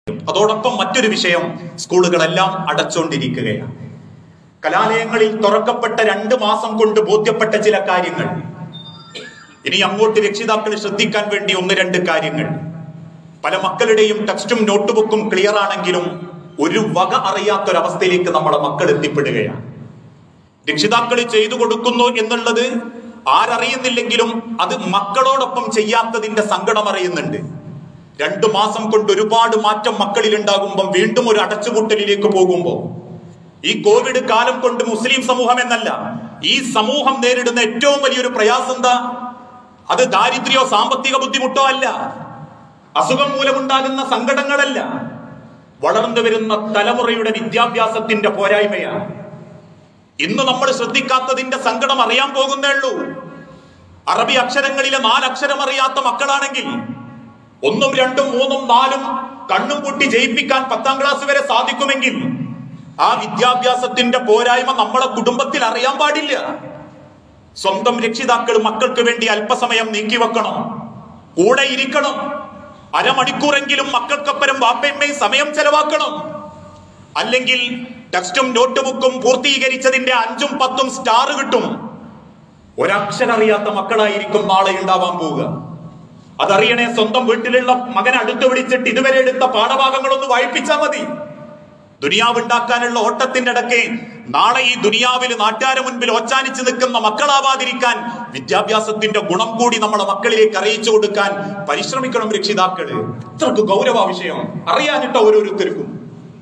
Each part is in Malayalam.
അതോടൊപ്പം മറ്റൊരു വിഷയം, സ്കൂളുകളെല്ലാം അടച്ചുകൊണ്ടിരിക്കുകയാണ്. കലാലയങ്ങളിൽ തുറക്കപ്പെട്ട 2 മാസം കൊണ്ട് ബോധ്യപ്പെട്ട ചില കാര്യങ്ങൾ. ഇനി അങ്ങോട്ട് രക്ഷിതാക്കൾ ശ്രദ്ധിക്കാൻ വേണ്ടി 1-2 കാര്യങ്ങൾ. പല മക്കളുടെയും ടെക്സ്റ്റും നോട്ട്ബുക്കും ക്ലിയർ ആണെങ്കിലും ഒരു വക അറിയാത്തൊരവസ്ഥയിലേക്ക് നമ്മളെ മക്കൾ എത്തിപ്പെടുകയാണ്. രക്ഷിതാക്കൾ ചെയ്തു കൊടുക്കുന്നു എന്നുള്ളത് ആരറിയുന്നില്ലെങ്കിലും അത് മക്കളോടൊപ്പം ചെയ്യാത്തതിന്റെ സങ്കടം അറിയുന്നുണ്ട്. 2 മാസം കൊണ്ട് ഒരുപാട് മാറ്റം മക്കളിൽ ഉണ്ടാകുമ്പോൾ വീണ്ടും ഒരു അടച്ചുപൂട്ടലിലേക്ക് പോകുമ്പോൾ ഈ കോവിഡ് കാലം കൊണ്ട് മുസ്ലിം സമൂഹം എന്നല്ല, ഈ സമൂഹം നേരിടുന്ന ഏറ്റവും വലിയൊരു പ്രയാസം എന്താ? അത് ദാരിദ്ര്യമോ സാമ്പത്തിക ബുദ്ധിമുട്ടോ അല്ല, അസുഖം മൂലമുണ്ടാകുന്ന സങ്കടങ്ങളല്ല, വളർന്നു വരുന്ന തലമുറയുടെ വിദ്യാഭ്യാസത്തിന്റെ പോരായ്മയാണ്. ഇന്ന് നമ്മൾ ശ്രദ്ധിക്കാത്തതിന്റെ സങ്കടം അറിയാൻ പോകുന്നേ ഉള്ളൂ. അറബി അക്ഷരങ്ങളിലെ 4 അക്ഷരം അറിയാത്ത മക്കളാണെങ്കിൽ 1, 2, 3, 4 കണ്ണും പൂട്ടി ജയിപ്പിക്കാൻ 10ാം ക്ലാസ് വരെ സാധിക്കുമെങ്കിൽ ആ വിദ്യാഭ്യാസത്തിന്റെ പോരായ്മ നമ്മളെ കുടുംബത്തിൽ അറിയാൻ പാടില്ല. സ്വന്തം രക്ഷിതാക്കൾ മക്കൾക്ക് വേണ്ടി അല്പസമയം നീക്കിവെക്കണം, കൂടെ ഇരിക്കണം. അരമണിക്കൂറെങ്കിലും മക്കൾക്കൊപ്പരം വാപ്പയമ്മയും സമയം ചെലവാക്കണം. അല്ലെങ്കിൽ ടെക്സ്റ്റും നോട്ട്ബുക്കും പൂർത്തീകരിച്ചതിന്റെ 5ഉം 10ഉം സ്റ്റാർ കിട്ടും. ഒരക്ഷരം അറിയാത്ത മക്കളായിരിക്കും നാളെ ഉണ്ടാവാൻ പോവുക. അതറിയണേ, സ്വന്തം വീട്ടിലുള്ള മകനെ അടുത്ത് വിളിച്ചിട്ട് ഇതുവരെ എടുത്ത പാഠഭാഗങ്ങളൊന്ന് വായിപ്പിച്ചാൽ മതി. ദുനിയാവുണ്ടാക്കാനുള്ള ഓട്ടത്തിന്റെ ഇടയ്ക്ക് നാളെ ഈ ദുനിയാവിൽ നാട്ടുകാരെ മുൻപിൽ ഓച്ചാനിച്ച് നിൽക്കുന്ന മക്കളാവാതിരിക്കാൻ വിദ്യാഭ്യാസത്തിന്റെ ഗുണം കൂടി നമ്മളെ മക്കളിലേക്ക് അറിയിച്ചു കൊടുക്കാൻ പരിശ്രമിക്കണം രക്ഷിതാക്കള്. ഇത്രക്ക് ഗൗരവ വിഷയം അറിയാനിട്ട ഓരോരുത്തർക്കും.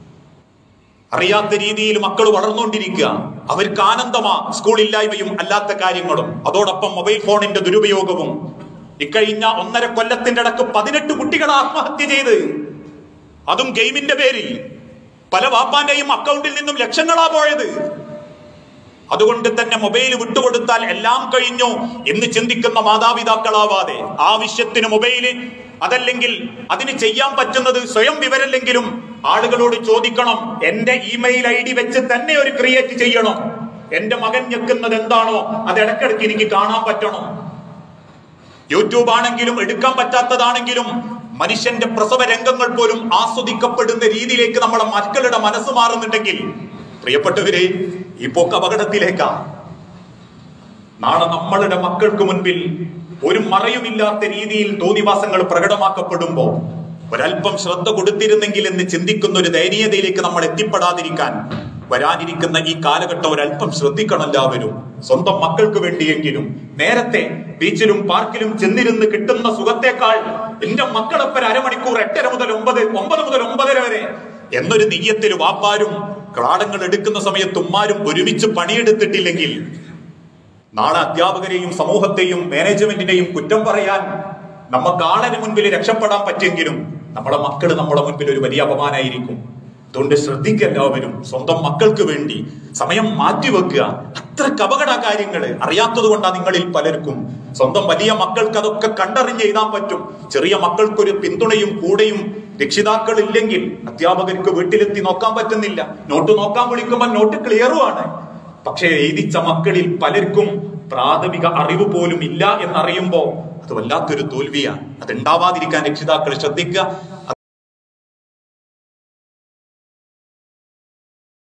അറിയാത്ത രീതിയിൽ മക്കൾ വളർന്നുകൊണ്ടിരിക്കുക. അവർക്ക് ആനന്ദമാ സ്കൂളില്ലായ്മയും അല്ലാത്ത കാര്യങ്ങളും. അതോടൊപ്പം മൊബൈൽ ഫോണിന്റെ ദുരുപയോഗവും. ഇക്കഴിഞ്ഞ 1.5 കൊല്ലത്തിന്റെ ഇടക്ക് 18 കുട്ടികൾ ആത്മഹത്യ ചെയ്ത്, അതും ഗെയിമിന്റെ പേരിൽ. പല വാപ്പാന്റെയും അക്കൗണ്ടിൽ നിന്നും ലക്ഷങ്ങളാ പോയത്. അതുകൊണ്ട് തന്നെ മൊബൈൽ വിട്ടുകൊടുത്താൽ എല്ലാം കഴിഞ്ഞു എന്ന് ചിന്തിക്കുന്ന മാതാപിതാക്കളാവാതെ ആവശ്യത്തിന് മൊബൈല്, അതല്ലെങ്കിൽ അതിന് ചെയ്യാൻ പറ്റുന്നത് സ്വയം വിവരമില്ലെങ്കിലും ആളുകളോട് ചോദിക്കണം. എന്റെ ഇമെയിൽ ID വെച്ച് തന്നെ ഒരു ക്രിയേറ്റ് ചെയ്യണം. എന്റെ മകൻ ഞെക്കുന്നത് എന്താണോ അത് ഇടയ്ക്കിടയ്ക്ക് എനിക്ക് കാണാൻ പറ്റണം. യൂട്യൂബ് ആണെങ്കിലും എടുക്കാൻ പറ്റാത്തതാണെങ്കിലും മനുഷ്യന്റെ പ്രസവ രംഗങ്ങൾ പോലും ആസ്വദിക്കപ്പെടുന്ന രീതിയിലേക്ക് നമ്മളെ മക്കളുടെ മനസ്സ് മാറുന്നുണ്ടെങ്കിൽ പ്രിയപ്പെട്ടവരെ, ഈ പോക്ക് അപകടത്തിലേക്കാ. നാളെ നമ്മളുടെ മക്കൾക്ക് മുൻപിൽ ഒരു മറയുമില്ലാത്ത രീതിയിൽ തോന്നിവാസങ്ങൾ പ്രകടമാക്കപ്പെടുമ്പോ ഒരല്പം ശ്രദ്ധ കൊടുത്തിരുന്നെങ്കിൽ എന്ന് ചിന്തിക്കുന്ന ഒരു ദയനീയതയിലേക്ക് നമ്മൾ എത്തിപ്പെടാതിരിക്കാൻ വരാനിരിക്കുന്ന ഈ കാലഘട്ടം ഒരല്പം ശ്രദ്ധിക്കണം എല്ലാവരും. സ്വന്തം മക്കൾക്ക് വേണ്ടിയെങ്കിലും നേരത്തെ ബീച്ചിലും പാർക്കിലും ചെന്നിരുന്ന് കിട്ടുന്ന സുഖത്തേക്കാൾ എന്റെ മക്കളൊപ്പം അരമണിക്കൂർ 8:30 മുതൽ 9 മുതൽ 9:30 വരെ എന്നൊരു നിയ്യത്തിൽ വാപ്പാരും ക്ലാടങ്ങൾ എടുക്കുന്ന സമയത്ത് ഉമ്മാരും ഒരുമിച്ച് പണിയെടുത്തിട്ടില്ലെങ്കിൽ നാളെ അധ്യാപകരെയും സമൂഹത്തെയും മാനേജ്മെന്റിനെയും കുറ്റം പറയാൻ നമുക്ക് ആളിന് മുൻപിൽ രക്ഷപ്പെടാൻ പറ്റിയെങ്കിലും നമ്മുടെ മക്കൾ നമ്മുടെ മുൻപിൽ ഒരു വലിയ അപമാനമായിരിക്കും. അതുകൊണ്ട് ശ്രദ്ധിക്കുക എല്ലാവരും. സ്വന്തം മക്കൾക്ക് വേണ്ടി സമയം മാറ്റിവെക്കുക. അത്രക്ക് അപകട കാര്യങ്ങള് അറിയാത്തത് കൊണ്ടാണ് നിങ്ങളിൽ പലർക്കും. സ്വന്തം വലിയ മക്കൾക്ക് അതൊക്കെ കണ്ടറിഞ്ഞ് എഴുതാൻ പറ്റും. ചെറിയ മക്കൾക്കൊരു പിന്തുണയും കൂടെയും രക്ഷിതാക്കൾ ഇല്ലെങ്കിൽ അധ്യാപകർക്ക് വീട്ടിലെത്തി നോക്കാൻ പറ്റുന്നില്ല. നോട്ട് നോക്കാൻ വിളിക്കുമ്പോൾ നോട്ട് ക്ലിയറുമാണ്. പക്ഷെ എഴുതിച്ച മക്കളിൽ പലർക്കും പ്രാഥമിക അറിവ് പോലും ഇല്ല എന്നറിയുമ്പോ അത് വല്ലാത്തൊരു തോൽവിയാണ്. അതുണ്ടാവാതിരിക്കാൻ രക്ഷിതാക്കൾ ശ്രദ്ധിക്കുക.